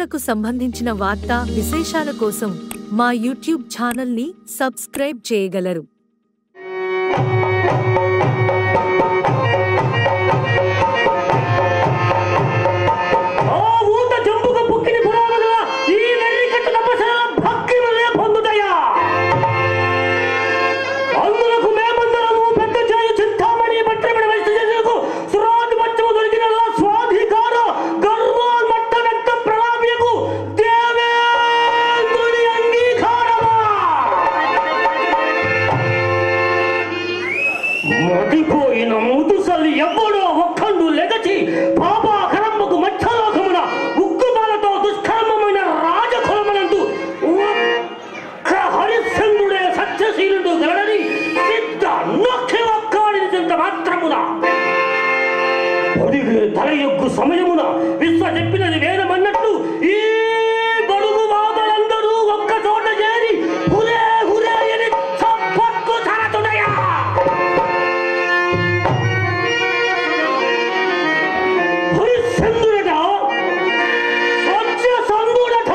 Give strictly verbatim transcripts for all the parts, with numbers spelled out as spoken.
రాజులకు సంబంధించిన వార్తా విశేషాల కోసం మా యూట్యూబ్ ఛానల్ని సబ్స్క్రైబ్ చేయగలరు. తలయొగ్గు సమయమున విశ్వ చెప్పినది వేదమన్నట్లు ఈ బడుగు బాధలందరూ ఒక్క చోట చేరి హురే హురే అని చప్పట్లు తరతుడయా. హరిశ్చంద్రుడట సత్యసంధుడట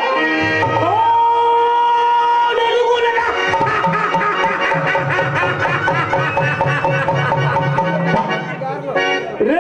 నలుగురట రే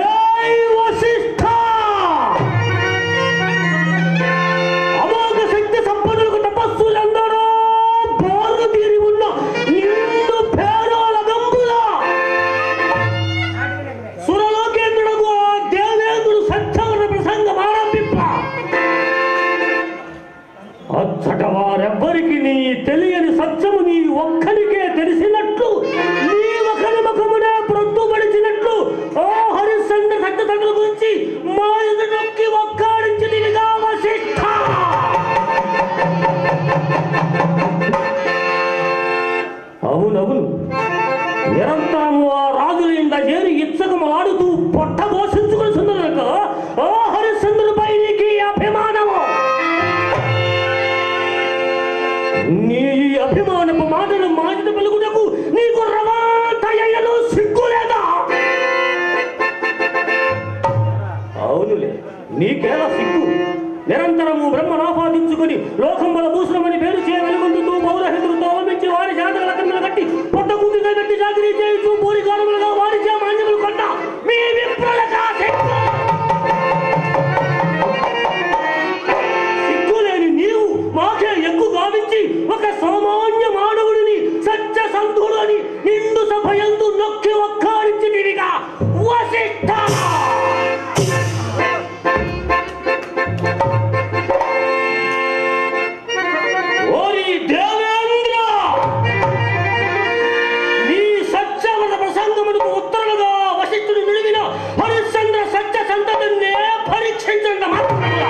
వారెవ్వరికి నీ తెలియని సత్యము నీ ఒక్కరికే తెలిసినట్లు నీ ఒకరి ముఖమునే ప్రొద్దుపడిచినట్లు ఓ హరిశ్చంద్ర సత్యతండ్రుల గురించి మా ఎదుటొక్కి ఒక్కాడించిదిగా వశిష్ఠ. అవునవును, నిరంతరము ఆ రాజుల ఇంట చేరి ఇచ్చకము ఆడుతూ పొట్ట పోషించుకుని సుందరులకు ఓ హరిశ్చంద్రుడిపై నీకు అభిమానము. నీ అభిమానపు మాటలు మాటలు పలుకుటకు నీకు రవాతయ్యను సిగ్గులేదా? అవునులే, నీకేలా సిగ్గు? నిరంతరము బ్రహ్మను ఆపాదించుకుని లోకంబల భూషణమని పేరు చేయగలుగుతూ పౌరహితులతో అవమించి వారి జాతర లగ్నములు కట్టి పొట్ట కూటిగా కట్టి జాతర చేయించు పూరి కాలములుగా వారి చే మాన్యములు కొట్ట మీ విప్రులకా సిగ్గులేని నీవు మాకే ఎక్కువ గావించి ఒక సామాన్య మానవుడిని సత్యసంధుడు అని నిండు సభయందు నొక్కి ఒక్కాడించిదిగా వశిష్ఠ. ఓరి దేవేంద్ర, నీ సత్యవత ప్రసంగములకు ఉత్తరులుగా వశిష్ఠుడు నిలిగిన హరిశ్చంద్ర సత్య సంతతినే పరీక్షించండి మాత్రముగా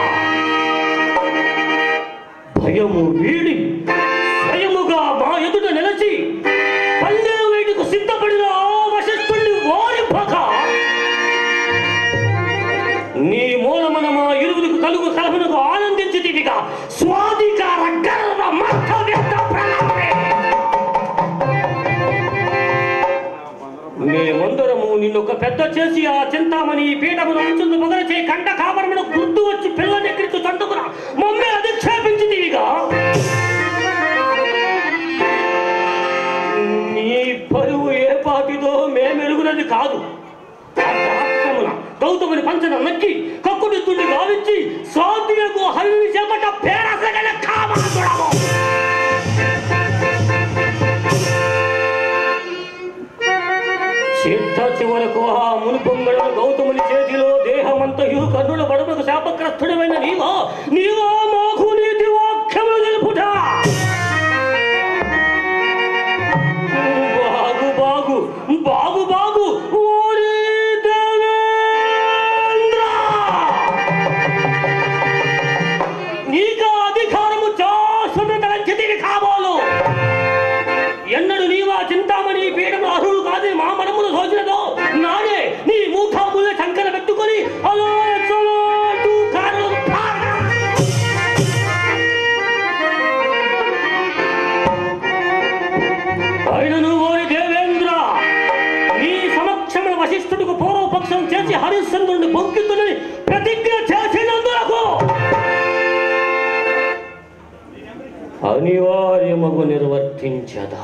భయము వీడి స్వయముగా మా ఎదుట నిలచి పల్లె వేడికు సిద్ధపడిన వశిష్ఠుడిని ఓరిపోక నీ మూలమున మా ఇరువురికి కలుగు కలహమునకు ఆనందించితివిగా స్వాధికార గర్వ మత్తవ్యక్త ప్రణామే. మేమందరము నిన్నొక పెద్ద చేసి ఆ చింతామణి పీఠమును అంచుందు మొదలు చేయి కంట కాపరమును గుర్తు వచ్చి పిల్లనెక్కించు తంటుకున్న మమ్మల్ని అధిక్షేపించితివిగా నీ పరువు ఏ పాటిదో మేమెరుగునది కాదు. గౌతముని పంచన నక్కి కక్కుడిద్దుని గావించి సాధ్యకు హరిని చేపట్ట పేరసగల కామాసుడము. చిట్ట చివరకు ఆ మునిపొంగళ గౌతముని చేతిలో దేహమంతయు కన్నుల బడులకు శాపగ్రస్తుడమైన నీవో నీవో మాకు నీతి వాక్యములు తెలుపుట. బాగు బాగు బాగు బాగు ఓరి దేవేంద్ర, నీకా అధికారము శాశ్వత తలంచితివి కాబోలు. ఎన్నడు నీవా చింతామణి పీఠము అర్హుడు కాదు మా మనమును సోచినదో నాడే నీ మూఠాములే సంకర పెట్టుకొని అలా అయినను ఓరి దేవేంద్ర, నీ సమక్షముల వశిష్ఠుడికి పూర్వపక్షం చేసి హరిశ్చంద్రుడిని బొంకిద్దుని ప్రతిజ్ఞ చేసినందులకు అనివార్యమగు నిర్వర్తించదా.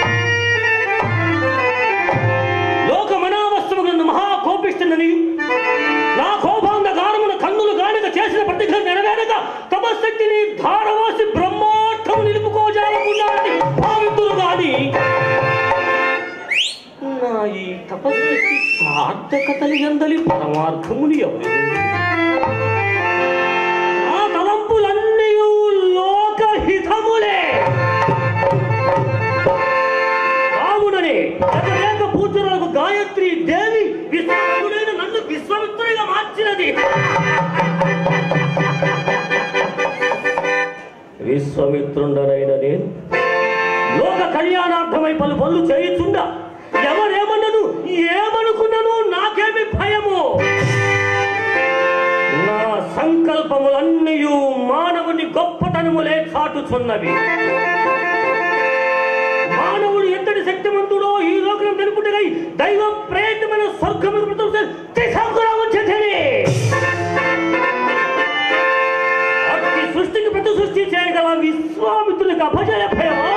లోకమనావస్థమునందు మహాకోపిష్ఠుడని నా కోపాంధకారమున కన్నులు గానక చేసిన ప్రతిజ్ఞ నెరవేరక తపశక్తిని ధారవాసి బ్రహ్మార్థము నిలుపుకోజాలకున్నాడని భావితులు గాని నా ఈ తపస్సుకి సార్థకతలు ఎందలి పరమార్థములు ఎవరు? ఆ తలంపులన్నీ లోకహితములే. కావుననే జగదేక పూజలకు గాయత్రి దేవి విశ్వముడైన నన్ను విశ్వమిత్రుడిగా మార్చినది. విశ్వమిత్రుండనైన నేను లోక కళ్యాణార్థమై పలు పనులు చేయుచుండా ఎవరేమన్నను ఏమనుకున్నాను నాకేమి భయము. నా సంకల్పములన్నీ మానవుని గొప్పతనములే చాటుచున్నవి. మానవుడు ఎంతటి శక్తిమంతుడో ఈ లోకం తెలుపుటై దైవ ప్రేతమైన స్వర్గము వచ్చేది. అట్టి సృష్టికి ప్రతి సృష్టి చేయగల విశ్వామిత్రునికి అభజయ భయమా?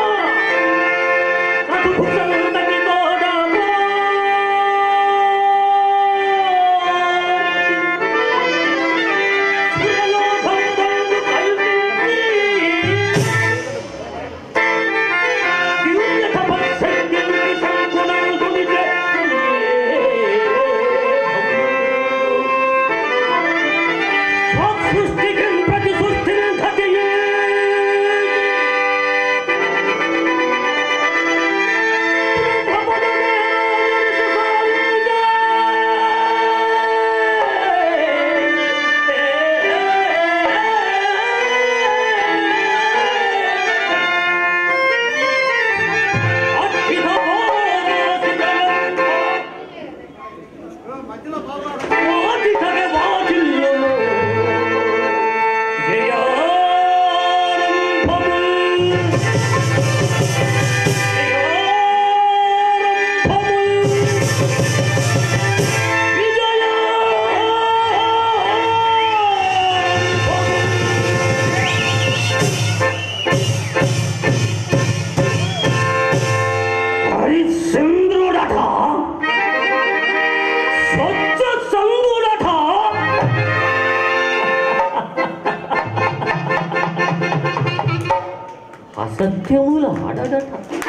అసత్యముల ఆడడట.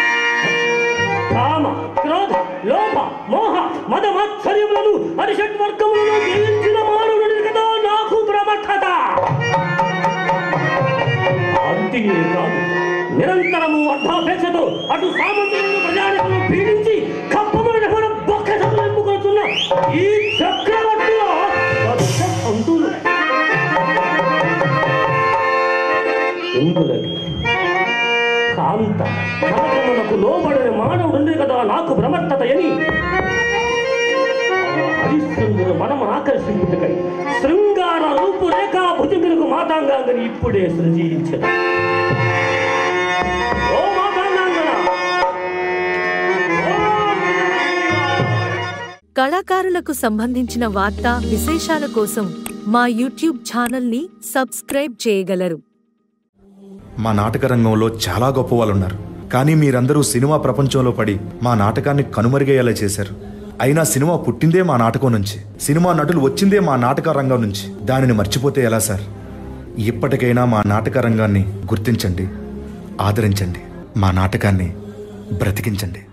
కామ, క్రోధ, లోభ, మోహ, మద మాత్సర్యములను అరిషడ్వర్గములను జయించిన మానవుని కదా నాకు ప్రమథత. అంతే కాదు, నిరంతరము అర్థాపేక్షతో అటు సామంతులను ప్రజానికులను పీడించి కప్పముల బొక్కసలు నింపుకొస్తున్న ఈ చక్రవర్తిలో అంతులు ఇందులకి కాంత కనకమునకు లోబడని మానవుడుండే కదా నాకు భ్రమర్థత అని హరిశ్చంద్రుడు మనం ఆకర్షించుటకై శృంగార రూపురేఖా భుజంగులకు మాతాంగాంగని ఇప్పుడే సృజించదు. ఓ మాతాంగాంగన, కళాకారులకు సంబంధించిన వార్తా విశేషాల కోసం మా యూట్యూబ్ ఛానల్ని సబ్స్క్రైబ్ చేయగలరు. మా నాటక రంగంలో చాలా గొప్ప వాళ్ళు ఉన్నారు, కానీ మీరందరూ సినిమా ప్రపంచంలో పడి మా నాటకాన్ని కనుమరుగయ్యేలా చేశారు. అయినా సినిమా పుట్టిందే మా నాటకం నుంచి, సినిమా నటులు వచ్చిందే మా నాటక రంగం నుంచి. దానిని మర్చిపోతే ఎలా సార్? ఇప్పటికైనా మా నాటక రంగాన్ని గుర్తించండి, ఆదరించండి, మా నాటకాన్ని బ్రతికించండి.